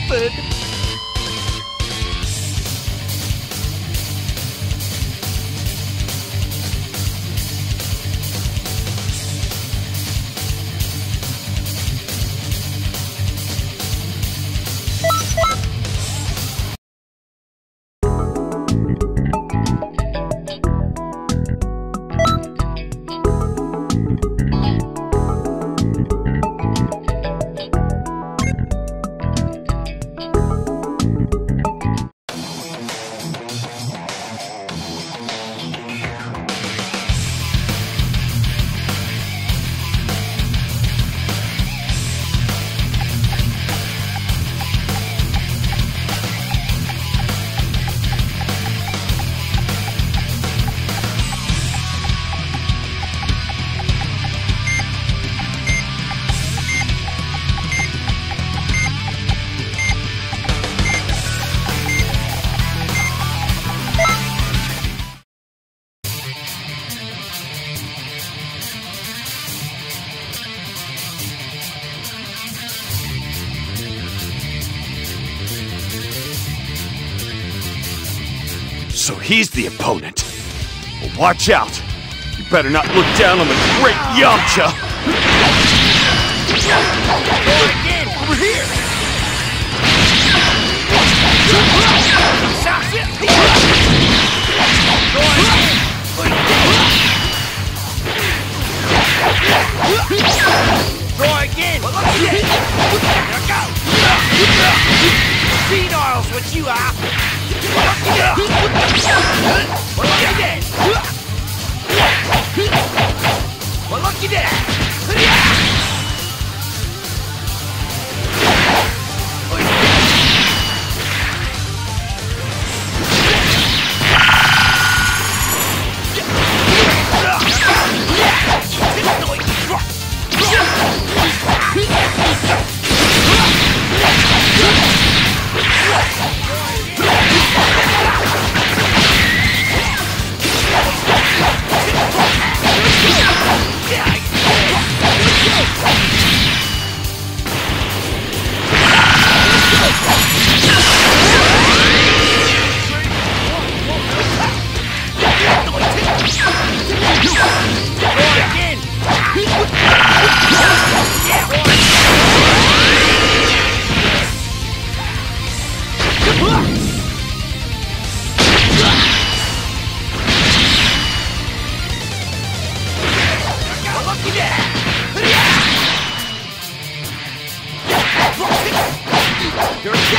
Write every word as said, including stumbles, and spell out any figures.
stupid! So he's the opponent. Well, watch out. You better not look down on the great Yamcha. Again, over here! Try again! Well, look at this! Now go! Senile is what you are! Well, look at that! Well, look at that! You're